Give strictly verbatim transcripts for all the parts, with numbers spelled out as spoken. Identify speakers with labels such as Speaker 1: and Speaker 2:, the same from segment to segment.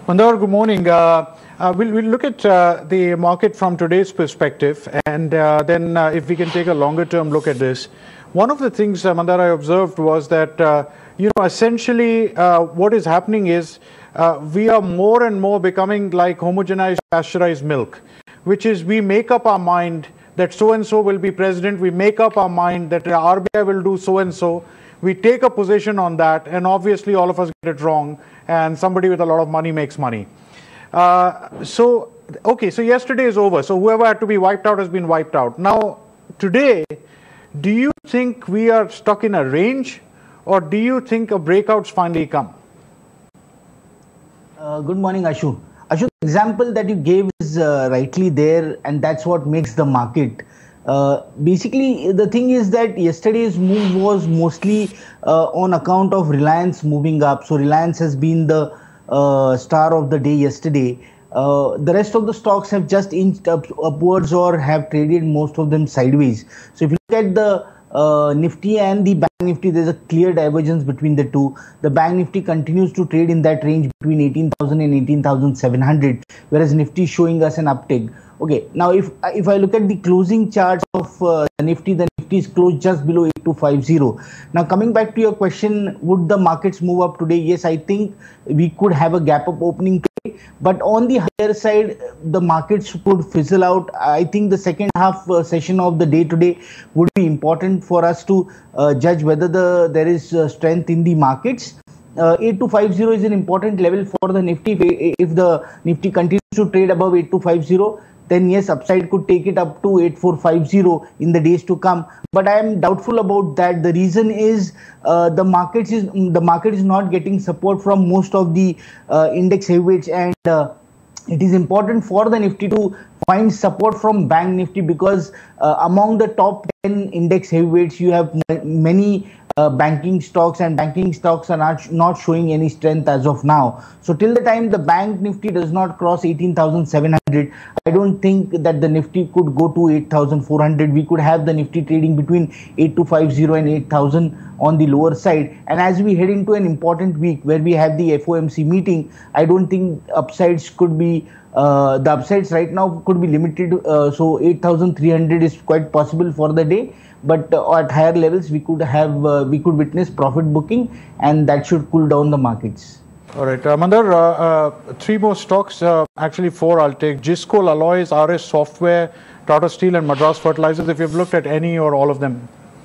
Speaker 1: Mandar, good morning. Uh, uh, we'll, we'll look at uh, the market from today's perspective, and uh, then uh, if we can take a longer term look at this. One of the things, uh, Mandar, I observed was that, uh, you know, essentially uh, what is happening is uh, we are more and more becoming like homogenized pasteurized milk, which is we make up our mind that so-and-so will be president, we make up our mind that the R B I will do so-and-so, we take a position on that, and obviously all of us get it wrong, and somebody with a lot of money makes money. Uh, so, okay, so yesterday is over, so whoever had to be wiped out has been wiped out. Now, today, do you think we are stuck in a range, or do you think a breakout's finally come?
Speaker 2: Uh, good morning, Ashu. Ashu, the example that you gave is uh, rightly there, and that's what makes the market. Uh, basically, the thing is that yesterday's move was mostly uh, on account of Reliance moving up. So Reliance has been the uh, star of the day yesterday. Uh, the rest of the stocks have just inched up upwards or have traded most of them sideways. So if you look at the uh, Nifty and the Bank Nifty, there's a clear divergence between the two. The Bank Nifty continues to trade in that range between eighteen thousand and eighteen thousand seven hundred, whereas Nifty is showing us an uptick. Okay, now if if I look at the closing charts of uh, the Nifty, the Nifty is closed just below eight two five zero. Now coming back to your question, would the markets move up today? Yes, I think we could have a gap up opening today, but on the higher side, the markets could fizzle out. I think the second half uh, session of the day today would be important for us to uh, judge whether the there is uh, strength in the markets. Uh, eight two five zero is an important level for the Nifty. If, if the Nifty continues to trade above eight two five zero, then yes, upside could take it up to eight four five zero in the days to come. But I am doubtful about that. The reason is uh, the markets is the market is not getting support from most of the uh, index heavyweights, and uh, it is important for the Nifty to find support from Bank Nifty, because uh, among the top ten index heavyweights, you have many uh, banking stocks, and banking stocks are not, not showing any strength as of now. So till the time the Bank Nifty does not cross eighteen thousand seven hundred, I don't think that the Nifty could go to eight thousand four hundred. We could have the Nifty trading between eight two five zero and eight thousand on the lower side. And as we head into an important week where we have the F O M C meeting, I don't think upsides could be Uh, the upsides right now could be limited, uh, so eight thousand three hundred is quite possible for the day, but uh, at higher levels we could have uh, we could witness profit booking, and that should cool down the markets.
Speaker 1: All right, uh, Mandar, uh, uh, three more stocks, uh, actually four I'll take. Jisco Alloys, R S Software, Tata Steel and Madras Fertilizers, if you've looked at any or all of them.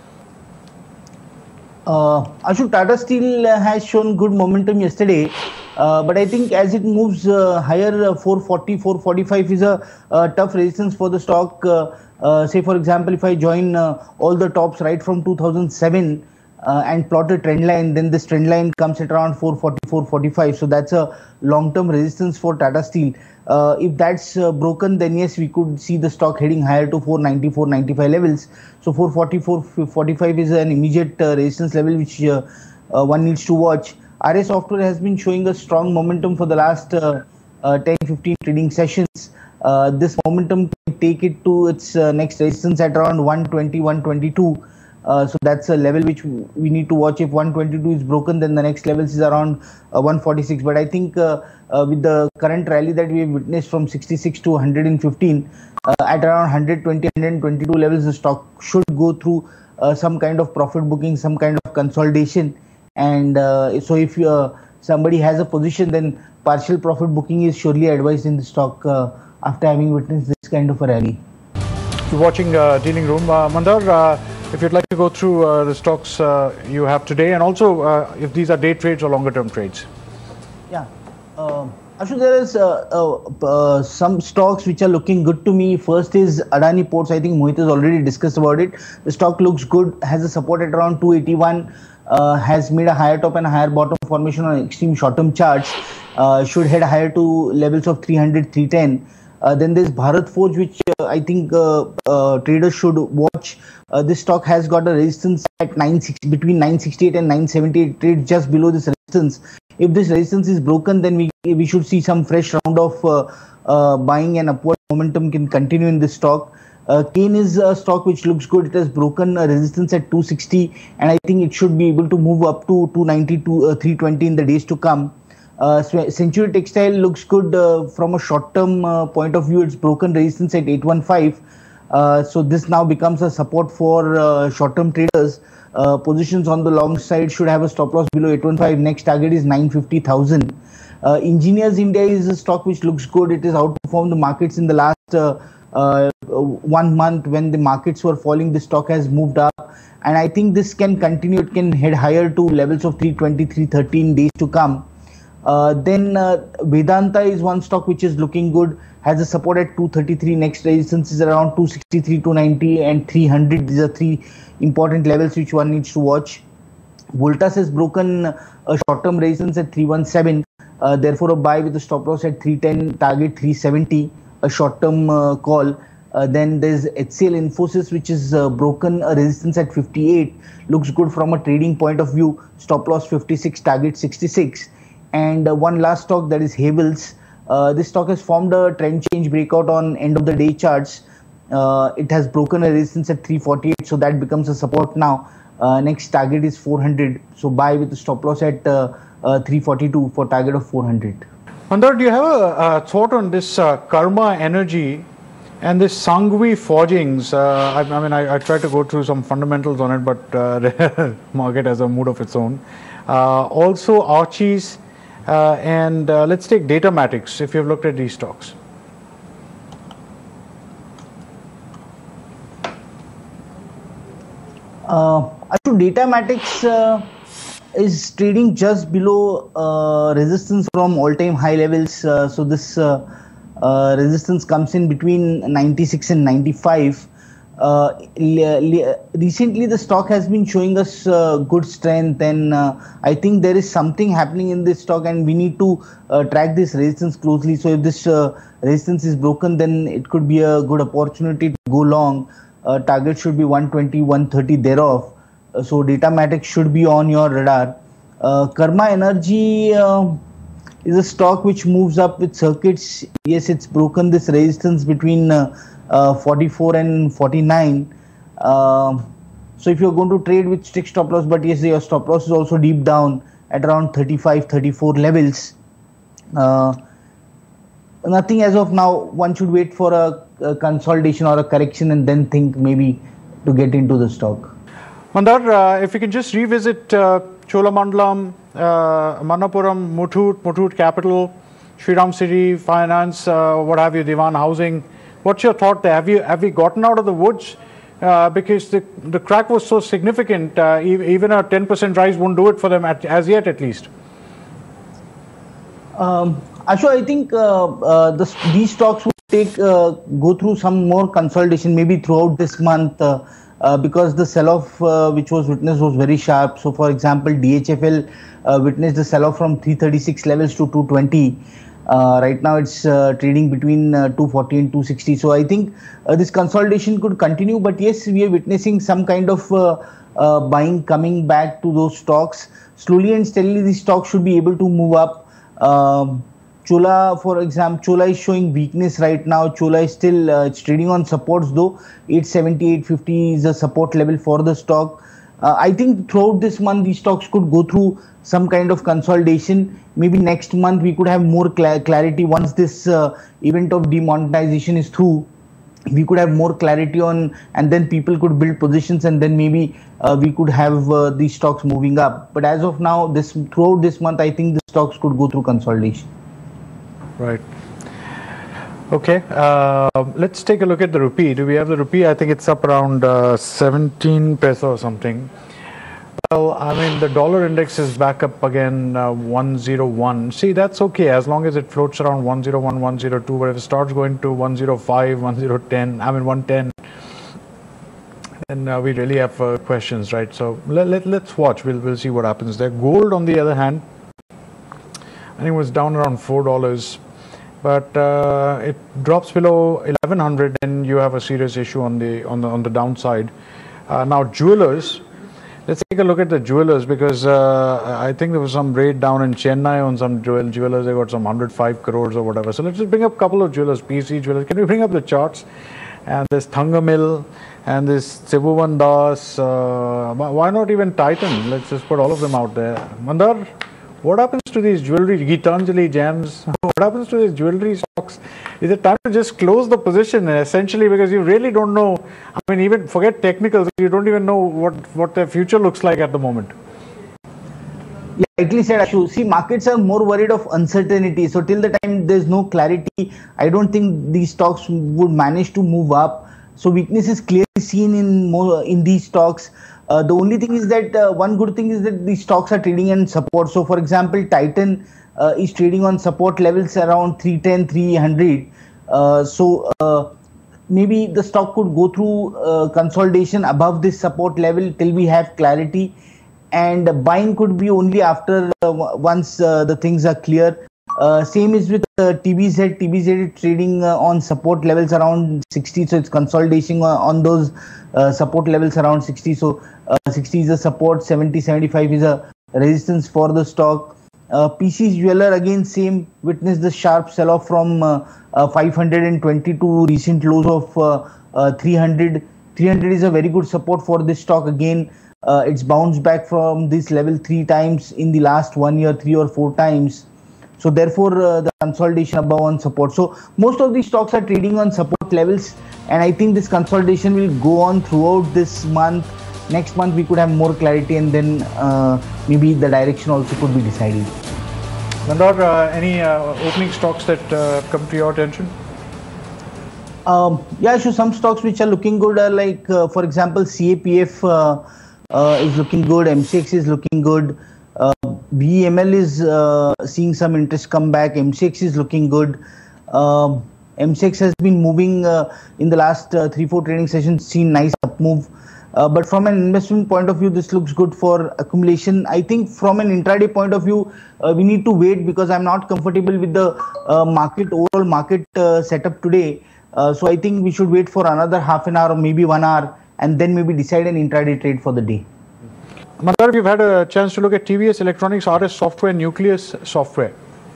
Speaker 2: Uh, Ashu, Tata Steel has shown good momentum yesterday, uh, but I think as it moves uh, higher, uh, four forty, four forty-five is a uh, tough resistance for the stock. Uh, uh, say, for example, if I join uh, all the tops right from two thousand seven uh, and plot a trend line, then this trend line comes at around four forty, four forty-five. So that's a long-term resistance for Tata Steel. Uh, if that's uh, broken, then yes, we could see the stock heading higher to four ninety, four ninety-five levels. So four forty, four forty-five is an immediate uh, resistance level which uh, uh, one needs to watch. R S Software has been showing a strong momentum for the last uh, uh, ten fifteen trading sessions. Uh, this momentum can take it to its uh, next resistance at around one twenty, one twenty-two. Uh, so that's a level which we need to watch. If one twenty-two is broken, then the next levels is around uh, one forty-six. But I think uh, uh, with the current rally that we have witnessed from sixty-six to one fifteen, uh, at around one twenty, one twenty-two levels, the stock should go through uh, some kind of profit booking, some kind of consolidation. And uh, so if uh, somebody has a position, then partial profit booking is surely advised in the stock uh, after having witnessed this kind of a rally.
Speaker 1: You're watching uh, Dealing Room. Uh, Mandar, uh, if you'd like to go through uh, the stocks uh, you have today, and also uh, if these are day trades or longer term trades.
Speaker 2: Yeah. Uh, Ashu, there is uh, uh, uh, some stocks which are looking good to me. First is Adani Ports. I think Mohit has already discussed about it. The stock looks good, has a support at around two eighty-one, uh, has made a higher top and a higher bottom formation on extreme short-term charts. Uh, should head higher to levels of three hundred, three ten. Uh, then there's Bharat Forge, which uh, I think uh, uh, traders should watch. Uh, this stock has got a resistance at nine sixty, between nine sixty-eight and nine seventy-eight, trades just below this resistance. If this resistance is broken, then we we should see some fresh round of uh, uh, buying, and upward momentum can continue in this stock. Uh, Kane is a stock which looks good. It has broken a resistance at two sixty, and I think it should be able to move up to two ninety to uh, three twenty in the days to come. Uh, Century Textile looks good uh, from a short-term uh, point of view. It's broken resistance at eight one five. Uh, so this now becomes a support for uh, short-term traders. Uh, positions on the long side should have a stop loss below eight one five. Next target is nine fifty thousand. Uh, Engineers India is a stock which looks good. It has outperformed the markets in the last uh, uh, one month. When the markets were falling, the stock has moved up, and I think this can continue. It can head higher to levels of three twenty, three thirty in days to come. Uh, then uh, Vedanta is one stock which is looking good, has a support at two thirty-three. Next resistance is around two sixty-three, two ninety and three hundred. These are three important levels which one needs to watch. Voltas has broken a short-term resistance at three seventeen. Uh, therefore, a buy with a stop loss at three ten, target three seventy, a short-term uh, call. Uh, then there's H C L Infosys, which is uh, broken a resistance at fifty-eight. Looks good from a trading point of view. Stop loss fifty-six, target sixty-six. And uh, one last stock, that is Havels. Uh, this stock has formed a trend change breakout on end of the day charts. Uh, it has broken a resistance at three forty-eight, so that becomes a support now. Uh, next target is four hundred, so buy with a stop loss at uh, uh, three forty-two for target of four hundred.
Speaker 1: Mandar, do you have a, a thought on this uh, Karma Energy and this Sangvi Forgings? Uh, I, I mean, I, I tried to go through some fundamentals on it, but uh, the market has a mood of its own. Uh, also, Archie's. Uh, and uh, let's take Datamatics, if you've looked at these stocks.
Speaker 2: Uh, so Datamatics uh, is trading just below uh, resistance from all-time high levels. Uh, so this uh, uh, resistance comes in between ninety-six and ninety-five. Uh, recently, the stock has been showing us uh, good strength, and uh, I think there is something happening in this stock, and we need to uh, track this resistance closely. So if this uh, resistance is broken, then it could be a good opportunity to go long. Uh, target should be one twenty, one thirty thereof. Uh, so Datamatics should be on your radar. Uh, Karma Energy uh, is a stock which moves up with circuits. Yes, it's broken this resistance between uh, Uh, forty-four and forty-nine. Uh, so if you're going to trade with strict stop loss, but yes, your stop loss is also deep down at around thirty-five, thirty-four levels. Uh, nothing as of now. One should wait for a, a consolidation or a correction and then think maybe to get into the stock.
Speaker 1: Mandar, uh, if you can just revisit uh, Cholamandalam, uh, Manappuram, Muthoot, Muthoot Capital, Shriram City Finance, uh, what have you, Diwan Housing. What's your thought there? Have you have we gotten out of the woods? Uh, because the the crack was so significant, uh, e even a ten percent rise won't do it for them at, as yet, at least.
Speaker 2: Um, Ashu, I think uh, uh, this, these stocks will take uh, go through some more consolidation maybe throughout this month uh, uh, because the sell-off uh, which was witnessed was very sharp. So, for example, D H F L uh, witnessed a sell-off from three thirty-six levels to two twenty. Uh, right now it's uh, trading between uh, two forty and two sixty. So I think uh, this consolidation could continue. But yes, we are witnessing some kind of uh, uh, buying coming back to those stocks. Slowly and steadily, these stocks should be able to move up. Um, Chola, for example, Chola is showing weakness right now. Chola is still uh, it's trading on supports though. eight seventy, eight fifty is a support level for the stock. Uh, I think throughout this month, these stocks could go through some kind of consolidation. Maybe next month we could have more cl clarity once this uh, event of demonetization is through. We could have more clarity on, and then people could build positions, and then maybe uh, we could have uh, these stocks moving up. But as of now, this throughout this month, I think the stocks could go through consolidation.
Speaker 1: Right. Okay. Uh, let's take a look at the rupee. Do we have the rupee? I think it's up around uh, seventeen peso or something. Well, I mean, the dollar index is back up again, uh, one oh one. See, that's okay as long as it floats around one oh one, one oh two. But if it starts going to one oh five, one oh ten, I mean one ten, then uh, we really have uh, questions, right? So let, let, let's watch. We'll, we'll see what happens there. Gold, on the other hand, I think it was down around four dollars. But uh, it drops below eleven hundred, and you have a serious issue on the on the on the downside. Uh, now, jewelers. Let's take a look at the jewelers, because uh, I think there was some raid down in Chennai on some jewel jewelers. They got some one hundred five crores or whatever. So let's just bring up a couple of jewelers, P C jewelers. Can we bring up the charts? And there's Thangamil and this Tribhuvan Das. Uh, why not even Titan? Let's just put all of them out there. Mandar, What happens to these jewelry, Geetanjali gems? What happens to these jewelry stocks? Is it time to just close the position essentially, because you really don't know? I mean, even forget technicals, you don't even know what, what their future looks like at the moment.
Speaker 2: Yeah, rightly said, Ashu. See, markets are more worried of uncertainty. So till the time there's no clarity, I don't think these stocks would manage to move up. So weakness is clearly seen in more in these stocks. Uh, the only thing is that uh, one good thing is that these stocks are trading in support. So for example, Titan uh, is trading on support levels around three ten, three hundred. Uh, so uh, maybe the stock could go through uh, consolidation above this support level till we have clarity. And buying could be only after uh, once uh, the things are clear. Uh, same is with uh, T B Z. T B Z is trading uh, on support levels around sixty, so it's consolidation on, on those uh, support levels around sixty. So uh, sixty is a support, seventy, seventy-five is a resistance for the stock. Uh, P C's Jeweler again same, witnessed the sharp sell-off from uh, uh, five hundred twenty to recent lows of uh, uh, three hundred. three hundred is a very good support for this stock again. Uh, it's bounced back from this level three times in the last one year, three or four times. So therefore, uh, the consolidation above on support. So most of these stocks are trading on support levels, and I think this consolidation will go on throughout this month. Next month we could have more clarity, and then uh, maybe the direction also could be decided.
Speaker 1: Mandar, uh, any uh, opening stocks that uh, come to your attention?
Speaker 2: Um, yeah, so some stocks which are looking good are like, uh, for example, C A P F uh, uh, is looking good, M C X is looking good. Uh, B E M L is uh, seeing some interest come back. M C X is looking good. Um, M C X has been moving uh, in the last uh, three, four trading sessions, seen nice up move. Uh, but from an investment point of view, this looks good for accumulation. I think from an intraday point of view, uh, we need to wait, because I'm not comfortable with the uh, market, overall market uh, setup today. Uh, so I think we should wait for another half an hour or maybe one hour, and then maybe decide an intraday trade for the day.
Speaker 1: Mandar, you've had a chance to look at T V S Electronics, R S Software, Nucleus Software.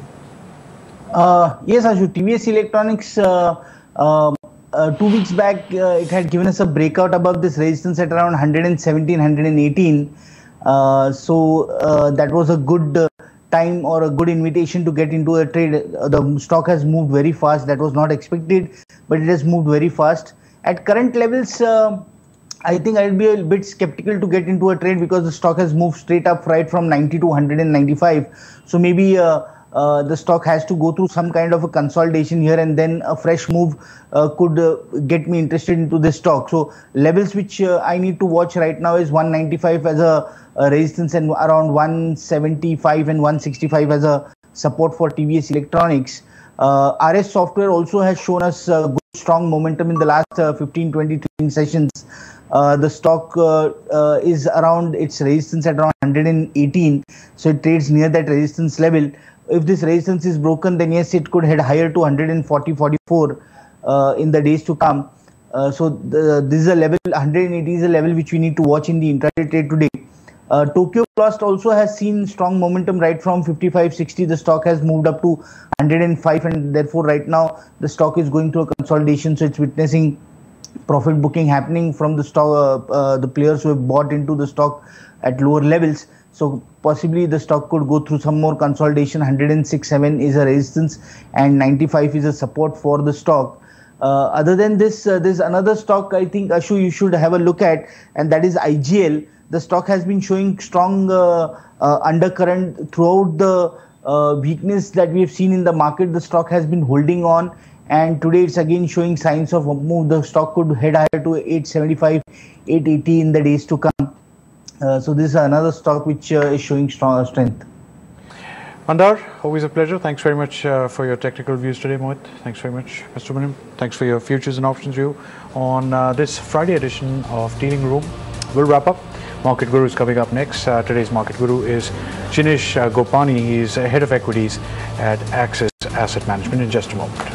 Speaker 2: Uh, yes, Ashu, T V S Electronics, uh, uh, uh, two weeks back, uh, it had given us a breakout above this resistance at around one seventeen, one eighteen. Uh, so uh, that was a good uh, time or a good invitation to get into a trade. Uh, the stock has moved very fast. That was not expected, but it has moved very fast. At current levels, uh, I think I'll be a bit skeptical to get into a trade, because the stock has moved straight up right from ninety to one ninety-five. So maybe uh, uh, the stock has to go through some kind of a consolidation here, and then a fresh move uh, could uh, get me interested into this stock. So levels which uh, I need to watch right now is one ninety-five as a, a resistance, and around one seventy-five and one sixty-five as a support for T V S Electronics. Uh, R S Software also has shown us uh, good strong momentum in the last uh, fifteen, twenty trading sessions. Uh, the stock uh, uh, is around its resistance at around one eighteen, so it trades near that resistance level. If this resistance is broken, then yes, it could head higher to one forty, forty-four uh, in the days to come. Uh, so the, this is a level, one eighty is a level which we need to watch in the intraday trade today. Uh, Tokyo Plast also has seen strong momentum right from fifty-five, sixty. The stock has moved up to one oh five, and therefore right now the stock is going through a consolidation, so it's witnessing profit booking happening from the stock, uh, uh, the players who have bought into the stock at lower levels. So possibly the stock could go through some more consolidation. one oh six, seven is a resistance, and ninety-five is a support for the stock. Uh, other than this, uh, there's another stock I think, Ashu, you should have a look at, and that is I G L. The stock has been showing strong uh, uh, undercurrent throughout the uh, weakness that we have seen in the market. The stock has been holding on, and today it's again showing signs of a move. The stock could head higher to eight seventy-five, eight eighty in the days to come. Uh, so this is another stock which uh, is showing strong strength.
Speaker 1: Mandar, always a pleasure. Thanks very much uh, for your technical views today, Mohit. Thanks very much, Mister Subramaniam. Thanks for your futures and options view on uh, this Friday edition of Dealing Room. We'll wrap up. Market Guru is coming up next. Uh, today's Market Guru is Jinesh uh, Gopani. He's head of equities at Axis Asset Management in just a moment.